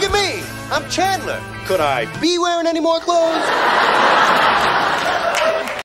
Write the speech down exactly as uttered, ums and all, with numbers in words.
at me. I'm Chandler. Could I be wearing any more clothes?